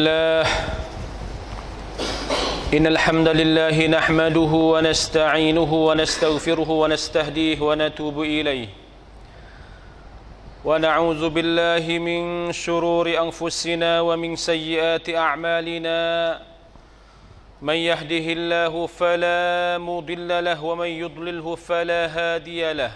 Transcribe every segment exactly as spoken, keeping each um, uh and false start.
الله إن الحمد لله نحمده ونستعينه ونستغفره ونستهديه ونتوب إليه ونعوذ بالله من شرور أنفسنا ومن سيئات أعمالنا من يهده الله فلا مضل له ومن يضلله فلا هادي له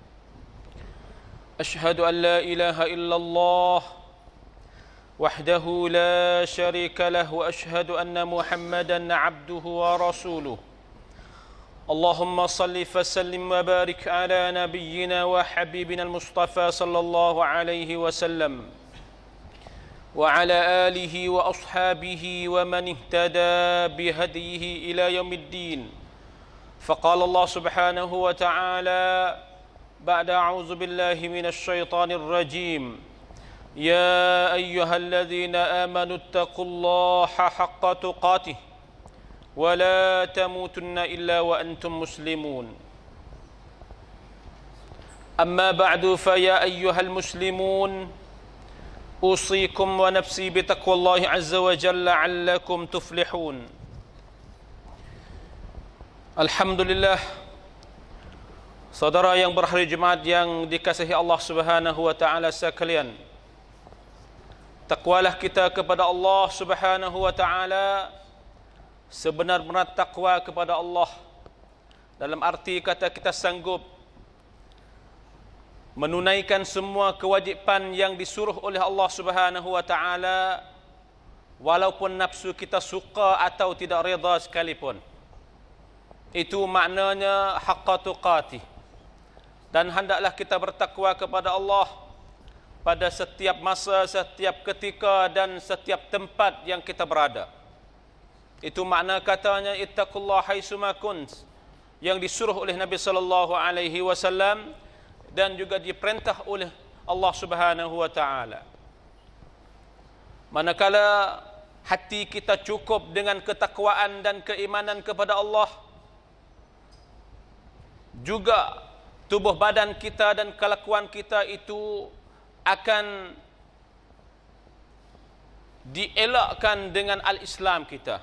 أشهد أن لا إله إلا الله وحده لا شريك له وأشهد أن محمدا عبده ورسوله اللهم صل فسلم وبارك على نبينا وحبيبنا المصطفى صلى الله عليه وسلم وعلى آله وأصحابه ومن اهتدى بهديه إلى يوم الدين فقال الله سبحانه وتعالى بعد أعوذ بالله من الشيطان الرجيم يا أيها الذين آمنوا اتقوا الله حق تقاته ولا تموتن إلا وأنتم مسلمون أما بعد فيا أيها المسلمون أوصيكم ونفسي بتقوى الله عز وجل لعلكم تفلحون الحمد لله. Saudara yang berhari Jumaat yang dikasihi Allah Subhanahu wa taala sekalian, takwalah kita kepada Allah Subhanahu wa taala sebenar-benar takwa kepada Allah, dalam arti kata kita sanggup menunaikan semua kewajipan yang disuruh oleh Allah Subhanahu wa taala walaupun nafsu kita suka atau tidak redha sekalipun. Itu maknanya haqqa tuqatih. Dan hendaklah kita bertakwa kepada Allah pada setiap masa, setiap ketika dan setiap tempat yang kita berada. Itu makna katanya ittaqullah haitsuma kunt, yang disuruh oleh Nabi sallallahu alaihi wasallam dan juga diperintah oleh Allah Subhanahu wa taala. Manakala hati kita cukup dengan ketakwaan dan keimanan kepada Allah, juga tubuh badan kita dan kelakuan kita itu akan dielakkan dengan al-Islam kita.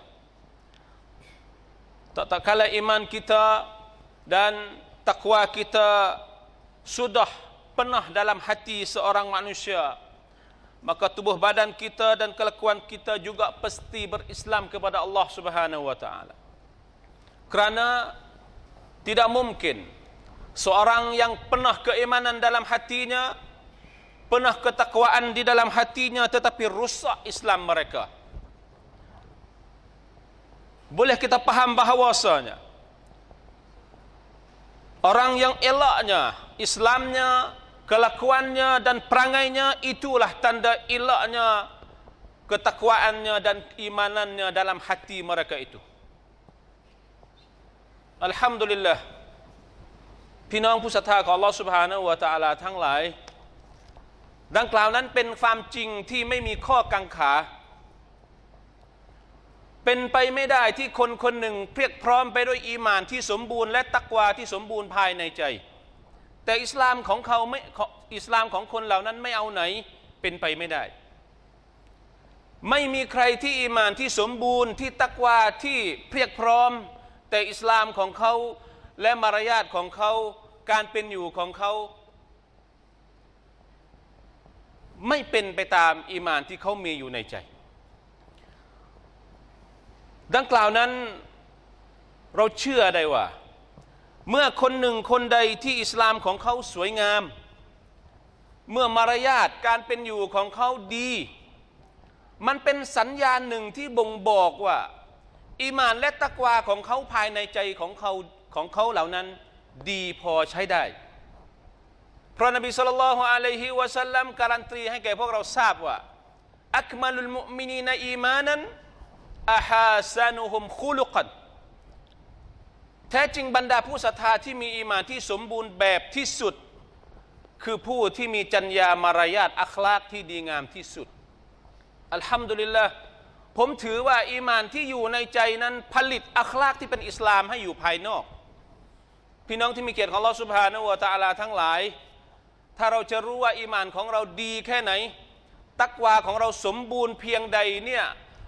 Tak tak kala iman kita dan takwa kita sudah pernah dalam hati seorang manusia, maka tubuh badan kita dan kelakuan kita juga pasti berislam kepada Allah Subhanahu wa taala. Kerana tidak mungkin seorang yang pernah keimanan dalam hatinya, pernah ketakwaan di dalam hatinya, tetapi rusak Islam mereka. Boleh kita faham bahawasanya orang yang elaknya Islamnya, kelakuannya dan perangainya, itulah tanda elaknya ketakwaannya dan imanannya dalam hati mereka itu. Alhamdulillah, พี่น้องผู้ศรัทธาของอัลเลาะห์ซุบฮานะฮูวะตะอาลาทั้งหลาย ดังกล่าวนั้นเป็นความจริงที่ไม่มีข้อกังขา เป็นไปไม่ได้ที่คนคนหนึ่งเพียบพร้อมไปด้วยอีหม่านที่สมบูรณ์และตักวาที่สมบูรณ์ภายในใจ แต่อิสลามของเขาไม่อิสลามของคนเหล่านั้นไม่เอาไหนเป็นไปไม่ได้ ไม่มีใครที่อีหม่านที่สมบูรณ์ที่ตักวาที่เพียบพร้อมแต่อิสลามของเขาและมารยาทของเขาการเป็นอยู่ของเขาไม่เป็นไปตามอีหม่านที่เขามีอยู่ในใจ ดังกล่าวนั้นเราเชื่อได้ว่าเมื่อคนหนึ่งคนใดที่อิสลามของเขาสวยงามเมื่อมารยาทการเป็นอยู่ของเขาดีมันเป็นสัญญาณหนึ่งที่บ่งบอกว่าอีหม่านและตักวาของเขาภายในใจของเขาของเขาเหล่านั้นดีพอใช้ได้เพราะนบีศ็อลลัลลอฮุอะลัยฮิวะซัลลัมการันตีให้แก่พวกเราทราบว่าอักมัลุลมุอ์มินีนอีมานันอะฮาซานุฮุมคุลุกันแท้จริงบรรดาผู้ศรัทธาที่มีอีหม่านที่สมบูรณ์แบบที่สุดคือผู้ที่มีจรรยามารยาทอัคลากที่ดีงามที่สุดอัลฮัมดุลิลลาห์ผมถือว่าอีหม่านที่อยู่ในใจนั้นผลิตอัคลากที่เป็นอิสลามให้อยู่ภายนอก พี่น้องที่มีเกียรติของอัลเลาะห์ซุบฮานะฮูวะตะอาลาทั้งหลาย ถ้าเราจะรู้ว่าอีหม่านของเราดีแค่ไหนตักวาของเราสมบูรณ์เพียงใดเนี่ย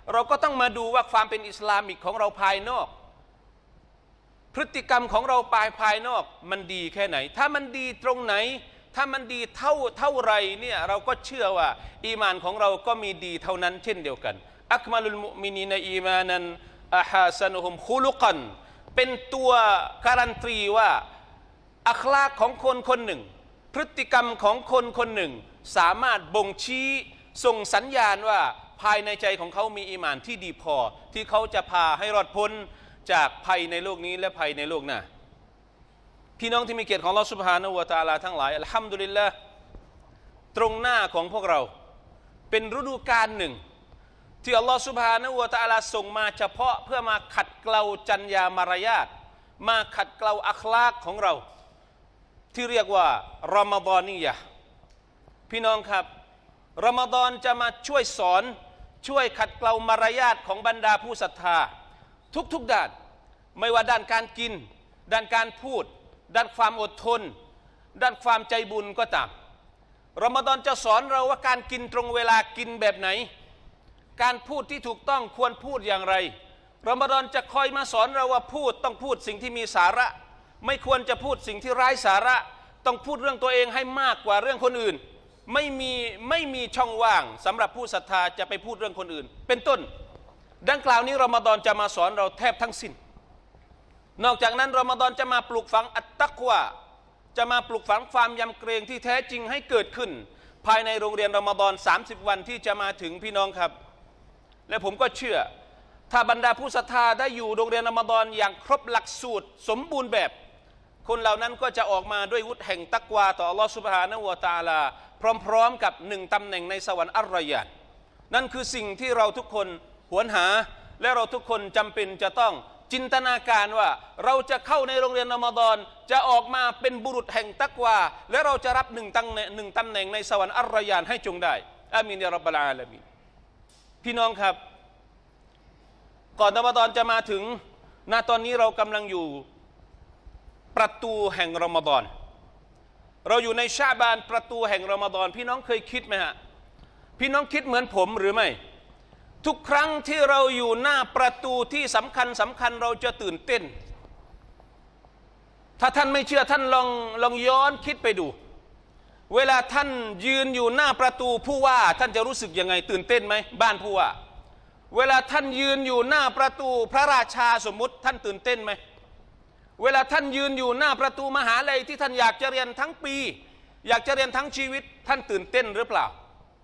เราก็ต้องมาดูว่าความเป็นอิสลามิกของเราภายนอกพฤติกรรมของเราภายภายนอกมันดีแค่ไหนถ้ามันดีตรงไหนถ้ามันดีเท่าเท่าไรเนี่ยเราก็เชื่อว่าอีมานของเราก็มีดีเท่านั้นเช่นเดียวกันอักมาลุลมุมินีนอีมานันอะฮาซันุฮุมคุลุกันเป็นตัวการันตีว่าอัคลากของคนคนหนึ่งพฤติกรรมของคนคนหนึ่งสามารถบ่งชี้ส่งสัญญาณว่าภายในใจของเขามีอีหม่านที่ดีพอที่เขาจะพาให้รอดพ้นจากภัยในโลกนี้และภัยในโลกหน้าพี่น้องที่มีเกียรติของอัลเลาะห์ซุบฮานะฮูวะตะอาลาทั้งหลายอัลฮัมดุลิลละห์ตรงหน้าของพวกเราเป็นฤดูกาลหนึ่งที่อัลลอฮฺซุบฮานะฮูวะตะอาลาส่งมาเฉพาะเพื่อมาขัดเกลาจรรยามารยาทมาขัดเกลาอัคลากของเราที่เรียกว่ารอมฎอนียะห์พี่น้องครับรอมฎอนจะมาช่วยสอนช่วยขัดเกลามารยาทของบรรดาผู้ศรัทธาทุกๆด้านไม่ว่าด้านการกินด้านการพูดด้านความอดทนด้านความใจบุญก็ตามรอมฎอนจะสอนเราว่าการกินตรงเวลากินแบบไหนการพูดที่ถูกต้องควรพูดอย่างไรรอมฎอนจะคอยมาสอนเราว่าพูดต้องพูดสิ่งที่มีสาระไม่ควรจะพูดสิ่งที่ไร้สาระต้องพูดเรื่องตัวเองให้มากกว่าเรื่องคนอื่นไม่มีไม่มีช่องว่างสำหรับผู้ศรัทธาจะไปพูดเรื่องคนอื่นเป็นต้นดังกล่าวนี้รอมฎอนจะมาสอนเราแทบทั้งสิ้นนอกจากนั้นรอมฎอนจะมาปลูกฝังอัตตักวาจะมาปลูกฝังความยำเกรงที่แท้จริงให้เกิดขึ้นภายในโรงเรียนรอมฎอนสามสิบวันที่จะมาถึงพี่น้องครับและผมก็เชื่อถ้าบรรดาผู้ศรัทธาได้อยู่โรงเรียนรอมฎอนอย่างครบหลักสูตรสมบูรณ์แบบคนเหล่านั้นก็จะออกมาด้วยวุฒิแห่งตักวาต่ออัลลอฮฺซุบฮานะฮูวะตะอาลาพร้อมๆกับหนึ่งตำแหน่งในสวรรค์อัรรอยานนั่นคือสิ่งที่เราทุกคนหวนหาและเราทุกคนจำเป็นจะต้องจินตนาการว่าเราจะเข้าในโรงเรียนรอมฎอนจะออกมาเป็นบุรุษแห่งตักวาและเราจะรับหนึ่งตำแหน่งหนึ่งตำแหน่งในสวรรค์อัรรอยานให้จงได้อามีนยารับบะลอาลามีนพี่น้องครับก่อนรอมฎอนจะมาถึงณตอนนี้เรากำลังอยู่ประตูแห่งรอมฎอนเราอยู่ในชาบานประตูแห่งรอมฎอนพี่น้องเคยคิดไหมฮะพี่น้องคิดเหมือนผมหรือไม่ทุกครั้งที่เราอยู่หน้าประตูที่สำคัญสำคัญเราจะตื่นเต้นถ้าท่านไม่เชื่อท่านลองลองย้อนคิดไปดูเวลาท่านยืนอยู่หน้าประตูผู้ว่าท่านจะรู้สึกยังไงตื่นเต้นไหมบ้านผู้ว่าเวลาท่านยืนอยู่หน้าประตูพระราชาสมมุติท่านตื่นเต้นไหมเวลาท่านยืนอยู่หน้าประตูมหาลัยที่ท่านอยากจะเรียนทั้งปีอยากจะเรียนทั้งชีวิตท่านตื่นเต้นหรือเปล่า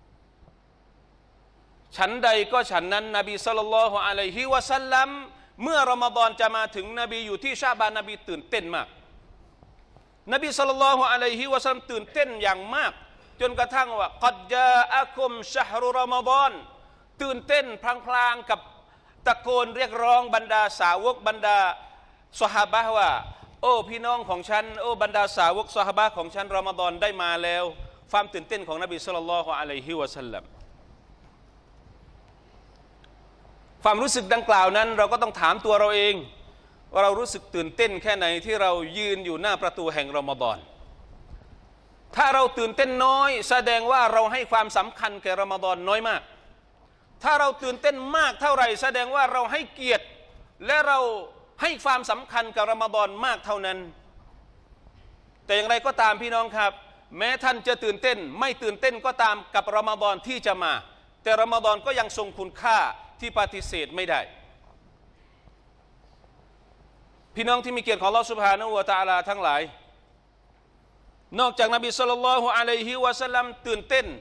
ฉันใดก็ฉันนั้นนบีศ็อลลัลลอฮุอะลัยฮิวะซัลลัมเมื่อรอมฎอนจะมาถึงนบีอยู่ที่ชาบานนบีตื่นเต้นมากนบีศ็อลลัลลอฮุอะลัยฮิวะซัลลัมตื่นเต้นอย่างมากจนกระทั่งว่ากัดญาอะกุมชะฮรุรอมฎอนตื่นเต้นพลางๆกับตะโกนเรียกร้องบรรดาสาวกบรรดาซอฮาบะห์ว่าโอ้พี่น้องของฉันโอ้บรรดาสาวกซอฮาบะห์ของฉันรอมฎอนได้มาแล้วความตื่นเต้นของนบีศ็อลลัลลอฮุอะลัยฮิวะซัลลัมความรู้สึกดังกล่าวนั้นเราก็ต้องถามตัวเราเองว่าเรารู้สึกตื่นเต้นแค่ไหนที่เรายืนอยู่หน้าประตูแห่งรอมฎอนถ้าเราตื่นเต้นน้อยแสดงว่าเราให้ความสำคัญแก่รอมฎอนน้อยมากถ้าเราตื่นเต้นมากเท่าไหร่แสดงว่าเราให้เกียรติและเราให้ความสำคัญกับรอมฎอนมากเท่านั้นแต่อย่างไรก็ตามพี่น้องครับแม้ท่านจะตื่นเต้นไม่ตื่นเต้นก็ตามกับรอมฎอนที่จะมาแต่รอมฎอนก็ยังทรงคุณค่าที่ปฏิเสธไม่ได้พี่น้องที่มีเกียรติของอัลเลาะห์ซุบฮานะฮูวะตะอาลาทั้งหลายนอกจากนบีศ็อลลัลลอฮุอะลัยฮิวะซัลลัมตื่นเต้น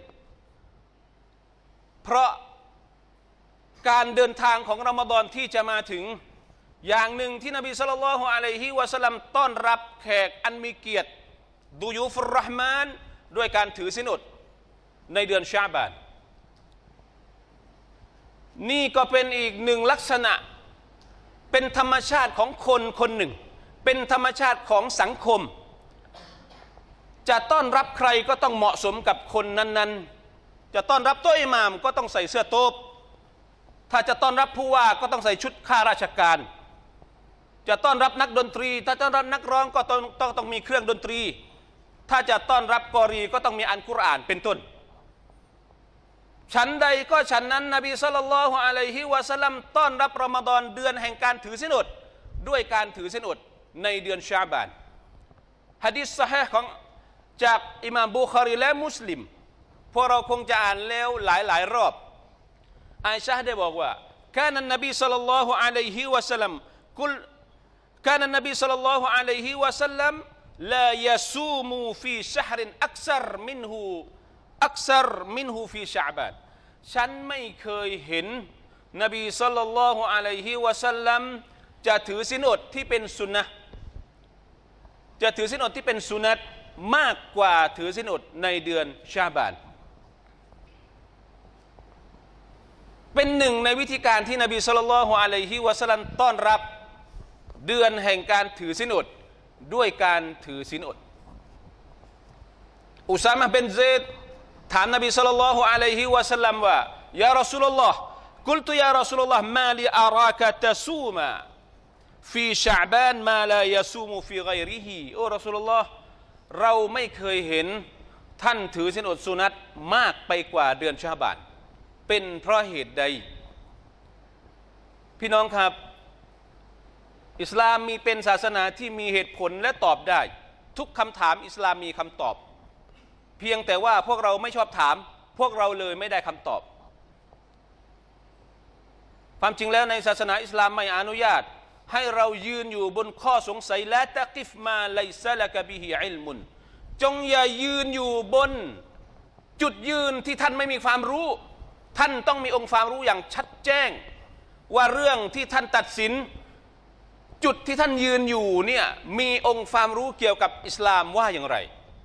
เพราะการเดินทางของรอมฎอนที่จะมาถึงอย่างหนึ่งที่นบีศ็อลลัลลอฮุอะลัยฮิวะซัลลัมต้อนรับแขกอันมีเกียรติดุยูฟุรเราะห์มานด้วยการถือศีลอดในเดือนชะบานนี่ก็เป็นอีกหนึ่งลักษณะเป็นธรรมชาติของคนคนหนึ่งเป็นธรรมชาติของสังคมจะต้อนรับใครก็ต้องเหมาะสมกับคนนั้นๆจะต้อนรับโต๊ะอิหม่ามก็ต้องใส่เสื้อโต๊ะถ้าจะต้อนรับผู้ว่าก็ต้องใส่ชุดข้าราชการจะต้อนรับนักดนตรีถ้าจะต้อนรับนักร้องก็ต้องต้องต้องมีเครื่องดนตรีถ้าจะต้อนรับกอรีก็ต้องมีอัลกุรอานเป็นต้นฉันใดก็ฉันนั้นนบีศ็อลลัลลอฮุอะลัยฮิวะซัลลัมต้อนรับรอมฎอนเดือนแห่งการถือศีลอดด้วยการถือศีลอดในเดือนชะอ์บานหะดีษซอฮีห์ของจากอิหม่ามบุคอรีและมุสลิมพวกเราคงจะอ่านแล้วหลายๆรอบอาอิชะห์ได้บอกว่าكان النبي صلى الله عليه وسلم كل كان النبي صلى الله عليه وسلم لا يصوم في شهر أكثر منه أكثر منه في شعبان ฉันไม่เคยเห็นนบีศ็อลลัลลอฮุอะลัยฮิวะซัลลัมจะถือศีลอดที่เป็นสุนนะห์จะถือศีลอดที่เป็นสุนัตมากกว่าถือศีลอดในเดือนชะอ์บานเป็นหนึ่งในวิธีการที่นบีศ็อลลัลลอฮุอะลัยฮิวะซัลลัมต้อนรับเดือนแห่งการถือศีลอดด้วยการถือศีลอดอุซามะห์บินซัยดถามนบีศ็อลลัลลอฮุอะลัยฮิวะซัลลัมว่ายารอซูลุลลอฮ์กุลตุยารอซูลุลลอฮ์มาลิอารากะตะซูมาฟีชะอ์บานมาลายะซูมุฟีฆอยริฮิโอ้รอซูลุลลอฮ์เราไม่เคยเห็นท่านถือศีลอดสุนัตมากไปกว่าเดือนชะอ์บานเป็นเพราะเหตุใดพี่น้องครับอิสลามมีเป็นศาสนาที่มีเหตุผลและตอบได้ทุกคำถามอิสลามมีคำตอบเพียงแต่ว่าพวกเราไม่ชอบถามพวกเราเลยไม่ได้คำตอบความจริงแล้วในศาสนาอิสลามไม่อนุญาตให้เรายืนอยู่บนข้อสงสัยและตะกิฟมาไลซะละกะบิฮิอิลมุนจงอย่ายืนอยู่บนจุดยืนที่ท่านไม่มีความรู้ท่านต้องมีองค์ความรู้อย่างชัดแจ้งว่าเรื่องที่ท่านตัดสินจุดที่ท่านยืนอยู่เนี่ยมีองค์ความรู้เกี่ยวกับอิสลามว่าอย่างไร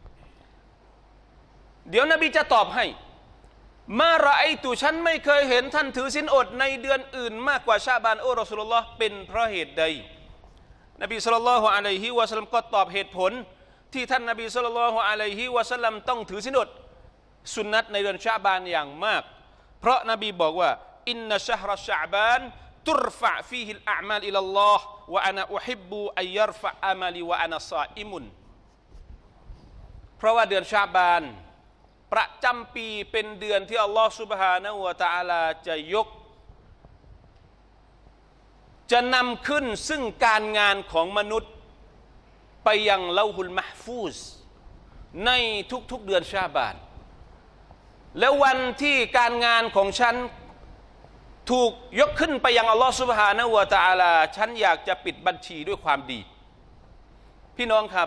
เดี๋ยวนบีจะตอบให้มาระไอตุฉันไม่เคยเห็นท่านถือศีลอดในเดือนอื่นมากกว่าชะอ์บานโอ้รอซูลุลลอฮ์เป็นเพราะเหตุใดนบีศ็อลลัลลอฮุอะลัยฮิวะซัลลัมก็ตอบเหตุผลที่ท่านนบีศ็อลลัลลอฮุอะลัยฮิวะซัลลัมต้องถือศีลอดสุนนัตในเดือนชะอ์บานอย่างมากเพราะนบีบอกว่าอินนะชะฮรชะอ์บานตุรฟะฟีฮิลอาอ์มาลอิลัลลอฮ์วะอะนะอุฮิบบุอัยยัรฟะอามัลีวะอะนะศออิมุนเพราะว่าเดือนชะอ์บานประจำปีเป็นเดือนที่อัลลอฮฺซุบฮานะฮูวะตะอาลาจะยกจะนำขึ้นซึ่งการงานของมนุษย์ไปยังลอฮุลมะห์ฟูซในทุกๆเดือนชะอ์บานแล้ววันที่การงานของฉันถูกยกขึ้นไปยังอัลลอฮฺซุบฮานะฮูวะตะอาลาฉันอยากจะปิดบัญชีด้วยความดีพี่น้องครับ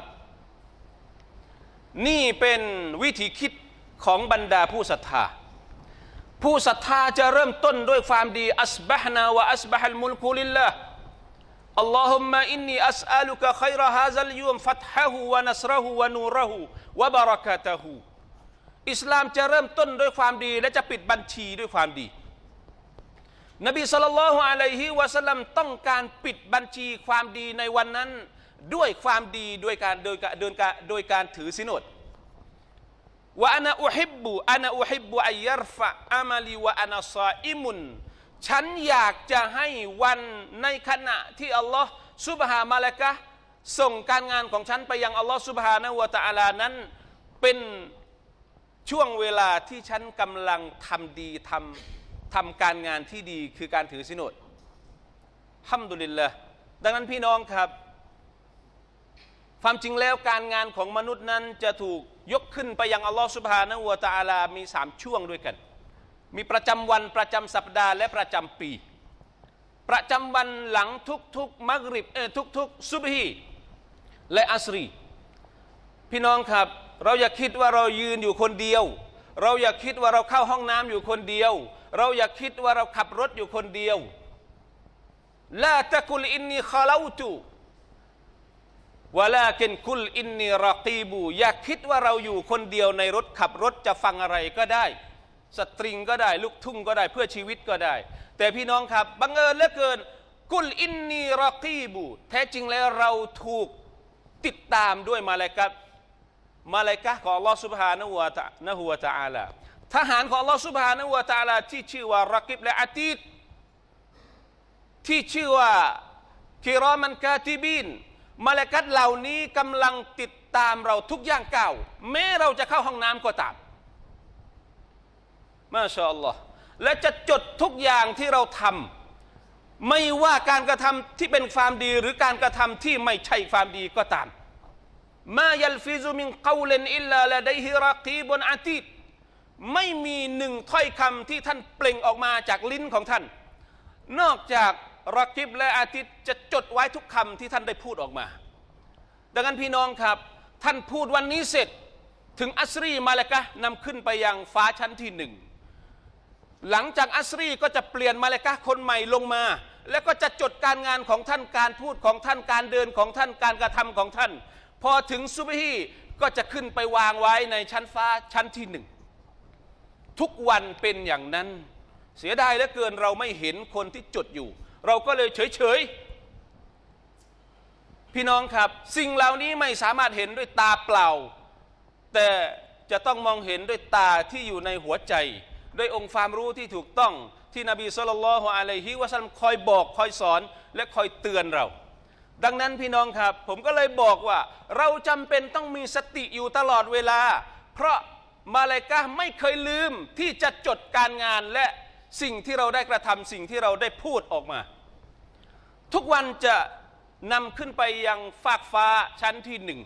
นี่เป็นวิธีคิดของบรรดาผู้ศรัทธาผู้ศรัทธาจะเริ่มต้นด้วยความดีอัสบะฮ์นาวะอัสบะฮัลมุลกุลิลลาห์อัลลอฮุมมะอินนีอัสอะลุกะค็อยรอฮาซัลยูมฟัตฮะฮูวะนัสรฮูวะนูรฮูวะบะเราะกาตุฮูอิสลามจะเริ่มต้นด้วยความดีและจะปิดบัญชีด้วยความดีนบีศ็อลลัลลอฮุอะลัยฮิวะซัลลัมต้องการปิดบัญชีความดีในวันนั้นด้วยความดีด้วยการโดยการโดยการโดยการถือศีลอดวะอะนะอุฮิบบุอะนะอุฮิบบุอัยยัรฟะอามัลีวะอะนะศออิมุนฉันอยากจะให้วันในขณะที่อัลลอฮ์ซุบฮานะมะลาอิกะฮ์ส่งการงานของฉันไปยังอัลลอฮ์ซุบฮานะฮูวะตะอาลานั้นเป็นช่วงเวลาที่ฉันกำลังทำดีทำทำการงานที่ดีคือการถือศีลอดฮัมดุลิลลาห์ดังนั้นพี่น้องครับความจริงแล้วการงานของมนุษย์นั้นจะถูกยกขึ้นไปยังอัลลอฮฺซุบฮานะฮูวะตะอาลามีสามช่วงด้วยกันมีประจำวันประจำสัปดาห์และประจำปีประจำวันหลังทุกๆมักริบเออทุกๆซุบฮีและอัสรีพี่น้องครับเราอย่าคิดว่าเรายืนอยู่คนเดียวเราอย่าคิดว่าเราเข้าห้องน้ำอยู่คนเดียวเราอย่าคิดว่าเราขับรถอยู่คนเดียวลาตะกุลอินนีคอลาตุวะลากินกุลอินนีรอกีบูอย่าคิดว่าเราอยู่คนเดียวในรถขับรถจะฟังอะไรก็ได้สตริงก็ได้ลูกทุ่งก็ได้เพื่อชีวิตก็ได้แต่พี่น้องครับบังเอิญเหลือเกินกุลอินนีรอกีบูแท้จริงแล้วเราถูกติดตามด้วยมาลาอิกะฮ์มาลาอิกะฮ์ของอัลลอฮฺซุบฮานะฮูวะตะนะฮูวะตะอาลาทหารของอัลลอฮฺซุบฮานะฮูวะตะอาลาที่ชื่อว่ารอกีบและอาตีดที่ชื่อว่ากิรอมันกาติบีนมลาอิกะฮ์เหล่านี้กำลังติดตามเราทุกย่างก้าวแม้เราจะเข้าห้องน้ำก็ตามมาชาอัลลอฮ์และจะจดทุกอย่างที่เราทำไม่ว่าการกระทำที่เป็นความดีหรือการกระทำที่ไม่ใช่ความดีก็ตามมายัลฟิซุมินกอลินอิลลาละดัยฮิรอกีบุนอะตีดไม่มีหนึ่งถ้อยคำที่ท่านเปล่งออกมาจากลิ้นของท่านนอกจากรอกีบและอาติดจะจดไว้ทุกคำที่ท่านได้พูดออกมาดังนั้นพี่น้องครับท่านพูดวันนี้เสร็จถึงอัสรีมาลากะห์นำขึ้นไปยังฟ้าชั้นที่หนึ่งหลังจากอัสรีก็จะเปลี่ยนมาลากะห์คนใหม่ลงมาแล้วก็จะจดการงานของท่านการพูดของท่านการเดินของท่านการกระทำของท่านพอถึงซุบฮีก็จะขึ้นไปวางไว้ในชั้นฟ้าชั้นที่หนึ่งทุกวันเป็นอย่างนั้นเสียดายเหลือเกินเราไม่เห็นคนที่จดอยู่เราก็เลยเฉยๆพี่น้องครับสิ่งเหล่านี้ไม่สามารถเห็นด้วยตาเปล่าแต่จะต้องมองเห็นด้วยตาที่อยู่ในหัวใจด้วยองค์ความรู้ที่ถูกต้องที่นบีศ็อลลัลลอฮุอะลัยฮิวะซัลลัมคอยบอกคอยสอนและคอยเตือนเราดังนั้นพี่น้องครับผมก็เลยบอกว่าเราจำเป็นต้องมีสติอยู่ตลอดเวลาเพราะมาลาอิกะห์ไม่เคยลืมที่จะจดการงานและสิ่งที่เราได้กระทำสิ่งที่เราได้พูดออกมาทุกวันจะนำขึ้นไปยังฟากฟ้าชั้นที่หนึ่ง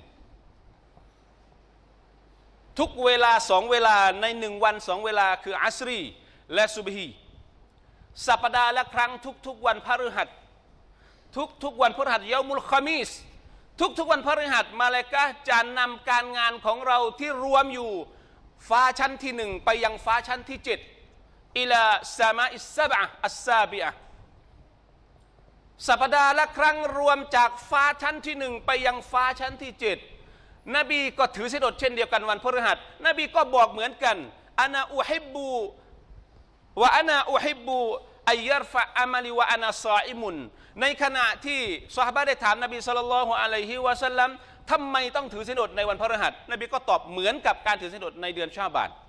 ทุกเวลาสองเวลาในหนึ่งวันสองเวลาคืออัสรีและซุบฮีสัปดาห์ละครั้งทุกๆวันพฤหัสทุกๆวันพฤหัสยามุลคอมีสทุกๆวันพฤหัสมาลาอิกะห์จะนำการงานของเราที่รวมอยู่ฟ้าชั้นที่หนึ่งไปยังฟ้าชั้นที่เจ็ดอิลาซามาอิสซะบะห์อัสซาบิอะห์สัปดาห์ละครั้งรวมจากฟ้าชั้นที่หนึ่งไปยังฟ้าชั้นที่เจ็ดนบีก็ถือศีลอดเช่นเดียวกันวันพฤหัสนบีก็บอกเหมือนกันอานาอุฮิบบูวะอานาอุฮิบบูอัยยัรฟะอามัลิวะอานาซออิมุนในขณะที่ซอฮาบะห์ได้ถามนบีศ็อลลัลลอฮุอะลัยฮิวะซัลลัมทำไมต้องถือศีลอดในวันพฤหัสนบีก็ตอบเหมือนกับการถือศีลอดในเดือนชาบาน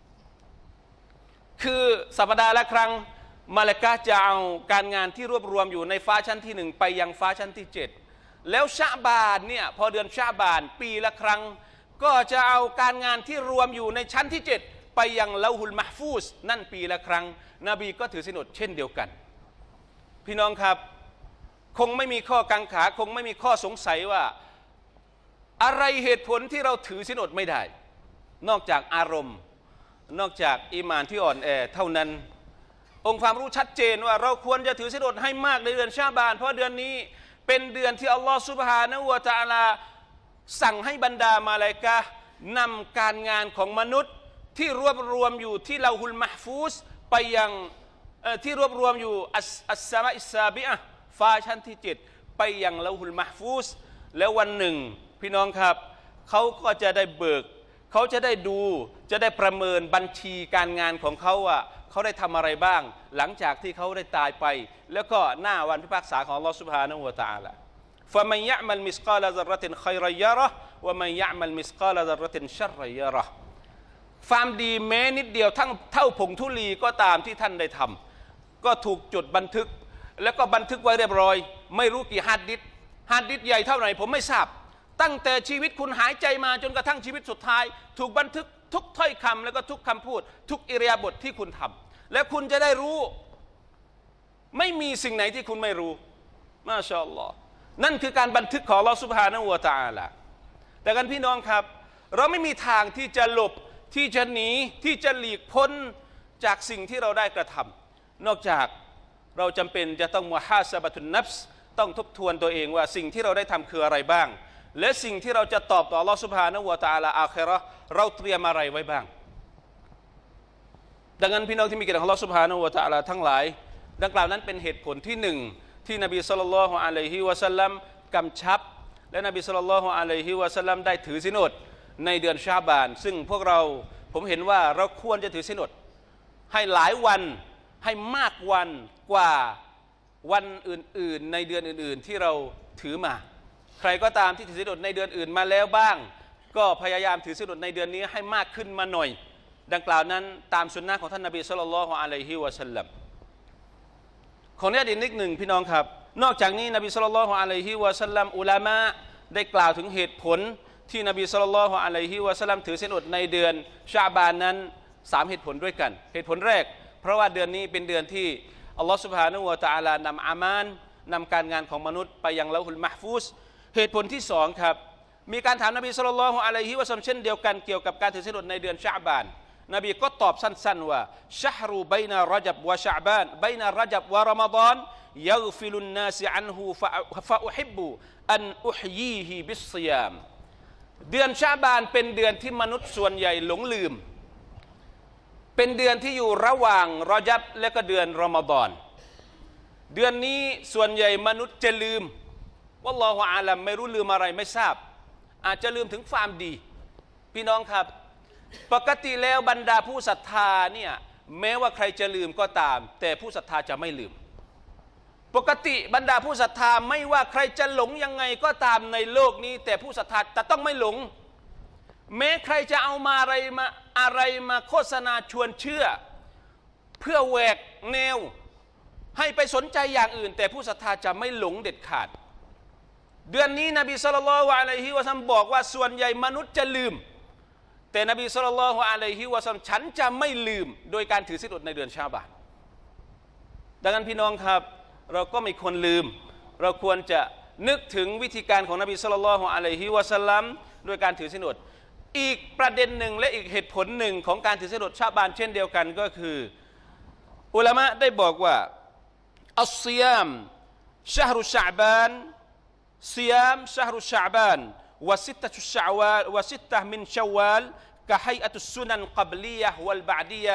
คือสัปดาห์ละครั้งมาลาอิกะห์จะเอาการงานที่รวบรวมอยู่ในฟ้าชั้นที่หนึ่งไปยังฟ้าชั้นที่เจ็ดแล้วชะบานเนี่ยพอเดือนชะบานปีละครั้งก็จะเอาการงานที่รวมอยู่ในชั้นที่เจ็ดไปยังลอฮุลมะห์ฟูซนั่นปีละครั้งนบีก็ถือศีลอดเช่นเดียวกันพี่น้องครับคงไม่มีข้อกังขาคงไม่มีข้อสงสัยว่าอะไรเหตุผลที่เราถือศีลอดไม่ได้นอกจากอารมณ์นอกจากอีหม่านที่อ่อนแอเท่านั้นองค์ความรู้ชัดเจนว่าเราควรจะถือศีลอดให้มากในเดือนชะบานเพราะเดือนนี้เป็นเดือนที่อัลลอฮฺซุบฮานะฮูวะตะอาลาสั่งให้บรรดามาลาอิกะห์นำการงานของมนุษย์ที่รวบรวมอยู่ที่ลอฮุลมะห์ฟูซไปยังที่รวบรวมอยู่อัสซามาอิสซาบิอะห์ฟ้าชั้นที่เจ็ดไปยังลอฮุลมะห์ฟูซแล้ววันหนึ่งพี่น้องครับเขาก็จะได้เบิกเขาจะได้ดูจะได้ประเมินบัญชีการงานของเขาว่าเขาได้ทำอะไรบ้างหลังจากที่เขาได้ตายไปแล้วก็หน้าวันพิพากษาของอัลลอฮฺซุบฮานะฮูวะตะอาลาฟะมันยะมัลมิสกาลซัรเราะตินค็อยรัยยะเราะฮ์วะมันยะมัลมิสกาลซัรเราะตินชัรรัยยะเราะฮ์ความดีแม้นิดเดียวทั้งเท่าผงธุลีก็ตามที่ท่านได้ทำก็ถูกจดบันทึกแล้วก็บันทึกไว้เรียบร้อยไม่รู้กี่ฮะดิษฮะดิษใหญ่เท่าไหร่ผมไม่ทราบตั้งแต่ชีวิตคุณหายใจมาจนกระทั่งชีวิตสุดท้ายถูกบันทึกทุกถ้อยคำแล้วก็ทุกคำพูดทุกอิริยาบถที่คุณทำและคุณจะได้รู้ไม่มีสิ่งไหนที่คุณไม่รู้มาชาอัลลอฮ์นั่นคือการบันทึกของอัลลอฮ์ซุบฮานะฮูวะตะอาลาแต่กันพี่น้องครับเราไม่มีทางที่จะหลบที่จะหนีที่จะหลีกพ้นจากสิ่งที่เราได้กระทำนอกจากเราจำเป็นจะต้องมุฮาซะบะตุนนัฟส์ต้องทบทวนตัวเองว่าสิ่งที่เราได้ทำคืออะไรบ้างและสิ่งที่เราจะตอบต่ออัลลอฮ์ซุบฮานะฮูวะตะอาลาอาคิเราะห์เราเตรียมอะไรไว้บ้างดังนั้นพี่น้องที่มีเกียรติของอัลลอฮ์ซุบฮานะฮูวะตะอาลาทั้งหลายดังกล่าวนั้นเป็นเหตุผลที่หนึ่งที่นบีศ็อลลัลลอฮุอะลัยฮิวะซัลลัมกำชับและนบีศ็อลลัลลอฮุอะลัยฮิวะซัลลัมได้ถือศีลอดในเดือนชะบานซึ่งพวกเราผมเห็นว่าเราควรจะถือศีลอดให้หลายวันให้มากวันกว่าวันอื่นๆในเดือนอื่นๆที่เราถือมาใครก็ตามที่ถือศีลอดในเดือนอื่นมาแล้วบ้างก็พยายามถือศีลอดในเดือนนี้ให้มากขึ้นมาหน่อยดังกล่าวนั้นตามสุนนะของท่านนบีศ็อลลัลลอฮุอะลัยฮิวะซัลลัมขออนุญาตอีกนิดหนึ่งพี่น้องครับนอกจากนี้นบีศ็อลลัลลอฮุอะลัยฮิวะซัลลัมอุลามะได้กล่าวถึงเหตุผลที่นบีศ็อลลัลลอฮุอะลัยฮิวะซัลลัมถือศีลอดในเดือนชะบานนั้นสามเหตุผลด้วยกันเหตุผลแรกเพราะว่าเดือนนี้เป็นเดือนที่อัลลอฮฺซุบฮานะฮูวะตะอาลานำอามานนำการงานของมนุษย์ไปยังลอฮุลมะห์ฟูซเหตุผลที่สองครับมีการถามนบีศ็อลลัลลอฮุอะลัยฮิวะซัลลัมเช่นเดียวกันเกี่ยวกับการถือศีลอดในเดือนชะอ์บานนบีก็ตอบสั้นๆว่าชะฮรุบัยนะรอญับวะชะอ์บานบัยนะรอญับวะรอมฎอนยัฆฟิลุนนาสอันฮูฟะอุฮิบบุอันอุฮยีฮิบิศศิยามเดือนชะอ์บานเป็นเดือนที่มนุษย์ส่วนใหญ่หลงลืมเป็นเดือนที่อยู่ระหว่างรอญับและก็เดือนรอมฎอนเดือนนี้ส่วนใหญ่มนุษย์จะลืมวัลลอฮุอาลัมไม่รู้ลืมอะไรไม่ทราบอาจจะลืมถึงความดีพี่น้องครับปกติแล้วบรรดาผู้ศรัทธาเนี่ยแม้ว่าใครจะลืมก็ตามแต่ผู้ศรัทธาจะไม่ลืมปกติบรรดาผู้ศรัทธาไม่ว่าใครจะหลงยังไงก็ตามในโลกนี้แต่ผู้ศรัทธาจะต้องไม่หลงแม้ใครจะเอามาอะไรมาอะไรมาโฆษณาชวนเชื่อเพื่อแหวกแนวให้ไปสนใจอย่างอื่นแต่ผู้ศรัทธาจะไม่หลงเด็ดขาดเดือนนี้นบีศ็อลลัลลอฮุอะลัยฮิวะซัลลัมบอกว่าส่วนใหญ่มนุษย์จะลืมแต่นบีศ็อลลัลลอฮุอะลัยฮิวะซัลลัมฉันจะไม่ลืมโดยการถือศีลอดในเดือนชะอ์บานดังนั้นพี่น้องครับเราก็ไม่ควรลืมเราควรจะนึกถึงวิธีการของนบีศ็อลลัลลอฮุอะลัยฮิวะซัลลัมโดยการถือศีลอดอีกประเด็นหนึ่งและอีกเหตุผลหนึ่งของการถือศีลอดชะอ์บานเช่นเดียวกันก็คืออุลามะได้บอกว่าอัศซิยามชะฮรุชะอ์บานصيام شهر شعبان وستة شعوال وستة من شوال كهيئة السنن قبلية والبعدية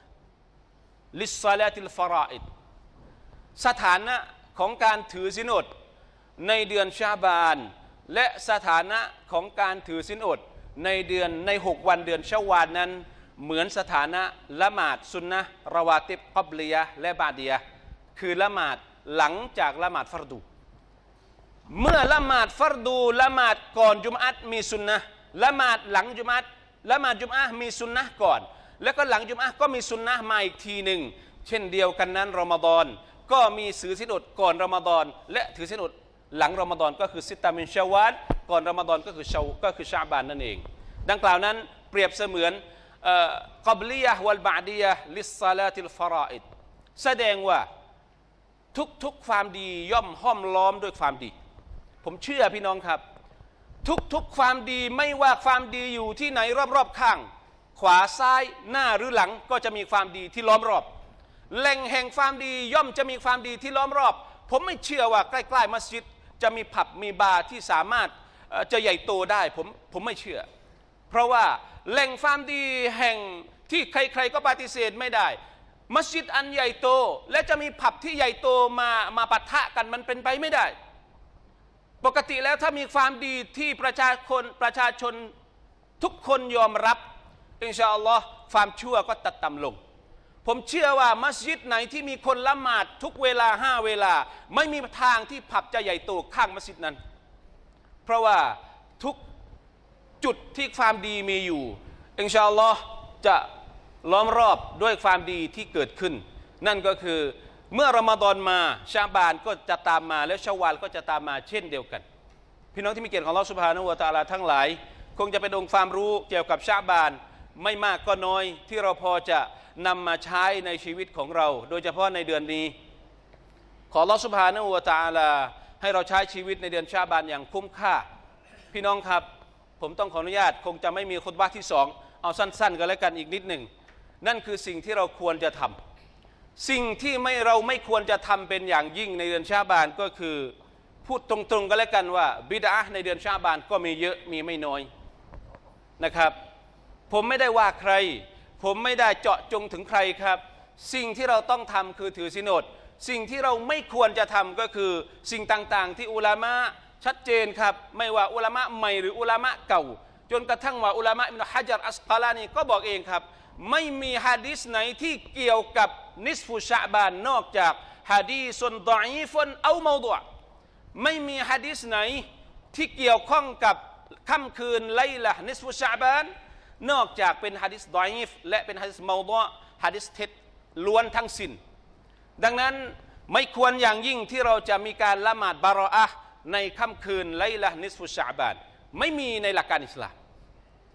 للصلاة الفرائض สถานะของการถือศีลอดในเดือนชะอ์บานและสถานะของการถือศีลอดในเดือนในหกวันเดือนชะวาลนั้นเหมือนสถานะละหมาดซุนนะห์ราวาติบกับลียะห์และบาดียะห์คือละหมาดหลังจากละหมาดฟัรดูเมื่อละหมาดฟัรดูละหมาดก่อนจุมอะห์มีสุนนะห์ละหมาดหลังจุมอะห์ละหมาดจุมอะห์มีสุนนะห์ก่อนแล้วก็หลังจุมอะห์ก็มีสุนนะห์มาอีกทีหนึ่งเช่นเดียวกันนั้นรอมฎอนก็มีถือศีลอดก่อนรอมฎอนและถือศีลอดหลังรอมฎอนก็คือซิตตามินชาวาลก่อนรอมฎอนก็คือชาวก็คือชะอ์บานนั่นเองดังกล่าวนั้นเปรียบเสมือนกับลียะห์วัลบะดียะห์ลิศศอลาติลฟารออิดแสดงว่าทุกๆความดีย่อมห้อมล้อมด้วยความดีผมเชื่อพี่น้องครับทุกๆความดีไม่ว่าความดีอยู่ที่ไหนรอบๆข้างขวาซ้ายหน้าหรือหลังก็จะมีความดีที่ล้อมรอบแหล่งแห่งความดีย่อมจะมีความดีที่ล้อมรอบผมไม่เชื่อว่าใกล้ๆมัสยิดจะมีผับมีบาร์ที่สามารถจะใหญ่โตได้ผมผมไม่เชื่อเพราะว่าแหล่งความดีแห่งที่ใครๆก็ปฏิเสธไม่ได้มัสยิดอันใหญ่โตและจะมีผับที่ใหญ่โตมามาปะทะกันมันเป็นไปไม่ได้ปกติแล้วถ้ามีความดีที่ประชาชนประชาชนทุกคนยอมรับอินชาอัลลอฮ์ความชั่วก็ตัดต่ำลงผมเชื่อว่ามัสยิดไหนที่มีคนละหมาดทุกเวลาห้าเวลาไม่มีทางที่ผับจะใหญ่โตข้างมัสยิดนั้นเพราะว่าทุกจุดที่ความดีมีอยู่อินชาอัลลอฮ์จะล้อมรอบด้วยความดีที่เกิดขึ้นนั่นก็คือเมื่อรอมฎอนมาชะอ์บานก็จะตามมาแล้วชะวาลก็จะตามมาเช่นเดียวกันพี่น้องที่มีเกียรติของอัลเลาะห์ซุบฮานะฮูวะตะอาลาทั้งหลายคงจะเป็นองค์ความรู้เกี่ยวกับชะอ์บานไม่มากก็น้อยที่เราพอจะนำมาใช้ในชีวิตของเราโดยเฉพาะในเดือนนี้ขออัลเลาะห์ซุบฮานะฮูวะตะอาลาให้เราใช้ชีวิตในเดือนชะอ์บานอย่างคุ้มค่าพี่น้องครับผมต้องขออนุญาตคงจะไม่มีคุตบะห์ที่สองเอาสั้นๆกันแล้วกันอีกนิดหนึ่งนั่นคือสิ่งที่เราควรจะทำสิ่งที่ไม่เราไม่ควรจะทำเป็นอย่างยิ่งในเดือนชะอ์บานก็คือพูดตรงๆกันแล้วกันว่าบิดอะห์ในเดือนชะอ์บานก็มีเยอะมีไม่น้อยนะครับผมไม่ได้ว่าใครผมไม่ได้เจาะจงถึงใครครับสิ่งที่เราต้องทำคือถือศีลอดสิ่งที่เราไม่ควรจะทำก็คือสิ่งต่างๆที่อุลามะชัดเจนครับไม่ว่าอุลามะใหม่หรืออุลามะเก่าจนกระทั่งว่าอุลามะอิบนุฮะญัรอัสกอลานีก็บอกเองครับไม่มีหะดีษไหนที่เกี่ยวกับนิสฟุชะบานนอกจากหะดีษฎออีฟเอาเมาฎอไม่มีหะดีษไหนที่เกี่ยวข้องกับค่ำคืนไลละห์นิสฟุชะบานนอกจากเป็นหะดีษฎออีฟและเป็นหะดีษเมาฎอหะดีษเท็จล้วนทั้งสิ้นดังนั้นไม่ควรอย่างยิ่งที่เราจะมีการละหมาดบารออะห์ในค่ำคืนไลละห์นิสฟุชะบานไม่มีในหลักการอิสลาม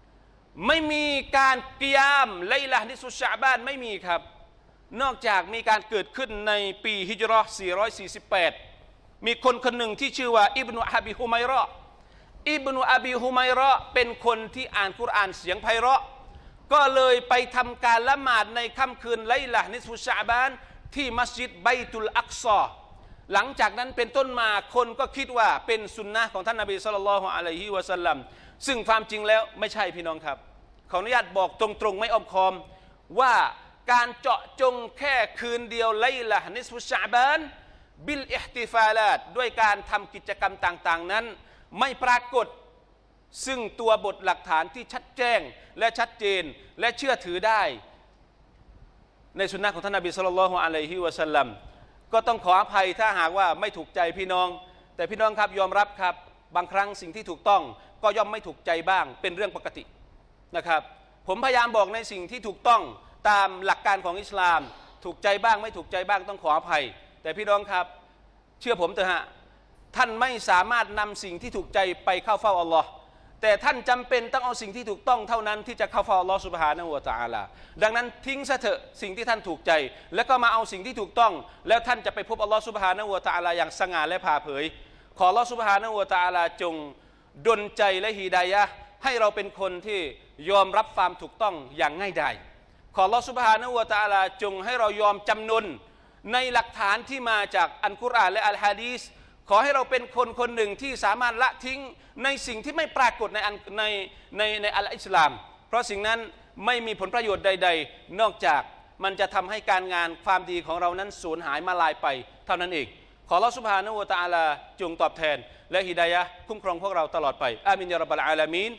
ไม่มีการกิยามไลละนิสุชะบานไม่มีครับนอกจากมีการเกิดขึ้นในปีฮิจเราะห์สี่ร้อยสี่สิบแปดมีคนคนหนึ่งที่ชื่อว่าอิบนุอะบีฮุมัยเราะห์อิบนุอะบีฮุมัยเราะห์เป็นคนที่อ่านกุรอานเสียงไพเราะห์ก็เลยไปทำการละหมาดในค่ำคืนไลละนิสุชะบานที่มัสยิดไบตุลอักซอหลังจากนั้นเป็นต้นมาคนก็คิดว่าเป็นสุนนะของท่านนบีศ็อลลัลลอฮุอะลัยฮิวะซัลลัมซึ่งความจริงแล้วไม่ใช่พี่น้องครับขออนุญาตบอกตรงๆไม่อ้อมค้อมว่าการเจาะจงแค่คืนเดียวไลละนิสฟุชะบานบิลอิห์ติฟาลาตด้วยการทำกิจกรรมต่างๆนั้นไม่ปรากฏซึ่งตัวบทหลักฐานที่ชัดแจ้งและชัดเจนและเชื่อถือได้ในสุนนะของท่านนบีศ็อลลัลลอฮุอะลัยฮิวะซัลลัมก็ต้องขออภัยถ้าหากว่าไม่ถูกใจพี่น้องแต่พี่น้องครับยอมรับครับบางครั้งสิ่งที่ถูกต้องก็ย่อมไม่ถูกใจบ้างเป็นเรื่องปกตินะครับผมพยายามบอกในสิ่งที่ถูกต้องตามหลักการของอิสลามถูกใจบ้างไม่ถูกใจบ้างต้องขออภัยแต่พี่น้องครับเชื่อผมเถอะฮะท่านไม่สามารถนำสิ่งที่ถูกใจไปเข้าเฝ้าอัลลอฮ์แต่ท่านจำเป็นต้องเอาสิ่งที่ถูกต้องเท่านั้นที่จะเข้าเฝ้าอัลลอฮ์ซุบฮานะฮูวะตะอาลาดังนั้นทิ้งซะเถอะสิ่งที่ท่านถูกใจแล้วก็มาเอาสิ่งที่ถูกต้องแล้วท่านจะไปพบอัลลอฮ์ซุบฮานะฮูวะตะอาลาอย่างสง่าและผ่าเผยขออัลลอฮ์ซุบฮานะฮูวะตะอาลาจงดลใจและฮีดายะห์ให้เราเป็นคนที่ยอมรับความถูกต้องอย่างง่ายดายขออัลลอฮฺซุบฮานะฮูวะตะอาลาจงให้เรายอมจำนนในหลักฐานที่มาจากอัลกุรอานและอัลฮะดีษขอให้เราเป็นคนคนหนึ่งที่สามารถละทิ้งในสิ่งที่ไม่ปรากฏในในในในอัลอิสลามเพราะสิ่งนั้นไม่มีผลประโยชน์ใดๆนอกจากมันจะทำให้การงานความดีของเรานั้นสูญหายมาลายไปเท่านั้นเองขออัลลอฮฺซุบฮานะฮูวะตะอาลาจงตอบแทนและฮิดายะห์คุ้มครองพวกเราตลอดไปอามินยารับบลอาลามีน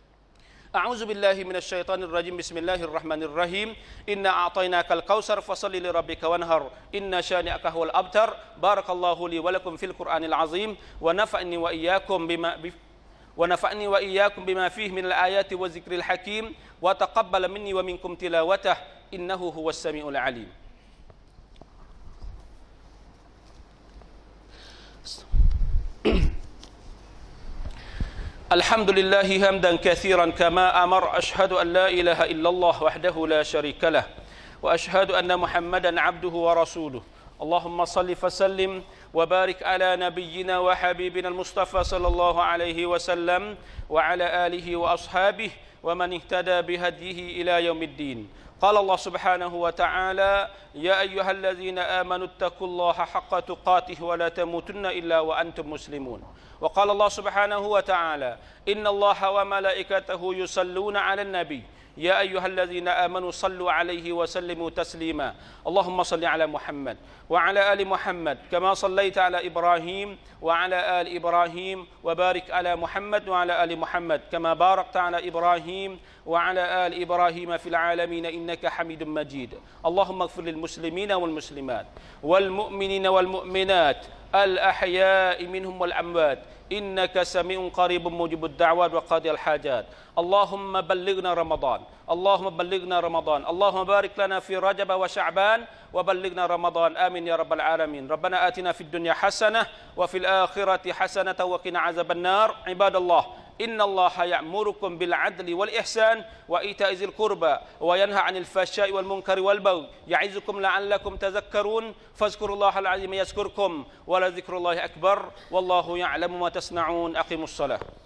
أعوذ بالله من الشيطان الرجيم بسم الله الرحمن الرحيم إنا أعطيناك الكوثر فصل لربك وانهر إن شانئك هو الأبتر بارك الله لي ولكم في القرآن العظيم ونفعني وإياكم بما ونفعني وإياكم بما فيه من الآيات والذكر الحكيم وتقبل مني ومنكم تلاوته إنه هو السميع العليم الحمد لله حمدا كثيرا كما أمر أشهد أن لا إله إلا الله وحده لا شريك له وأشهد أن محمدا عبده ورسوله اللهم صل وسلم وبارك على نبينا وحبيبنا المصطفى صلى الله عليه وسلم وعلى آله وأصحابه ومن اهتدى بهديه إلى يوم الدين قال الله سبحانه وتعالى يا أيها الذين آمنوا اتقوا الله حق تقاته ولا تموتن إلا وأنتم مسلمون وقال الله سبحانه وتعالى إن الله وملائكته يصلون على النبي يا أيها الذين آمنوا صلوا عليه وسلموا تسليما اللهم صل على محمد وعلى آل محمد كما صليت على إبراهيم وعلى آل إبراهيم وبارك على محمد وعلى آل محمد كما باركت على إبراهيم وعلى آل إبراهيم في العالمين إنك حميد مجيد اللهم اغفر للمسلمين والمسلمات والمؤمنين والمؤمنات الأحياء منهم والأموات إنك سميع قريب مجيب الدعوات وقاضي الحاجات اللهم بلغنا رمضان اللهم بلغنا رمضان اللهم بارك لنا في رجب وشعبان وبلغنا رمضان آمين يا رب العالمين ربنا آتنا في الدنيا حسنة وفي الآخرة حسنة وقنا عذاب النار عباد الله إن الله يأمركم بالعدل والإحسان وإيتاء ذي القربى وينهى عن الفحشاء والمنكر والبغي يعظكم لعلكم تذكرون فاذكروا الله العظيم يذكركم ولذكر الله أكبر والله يعلم ما تصنعون أقيموا الصلاة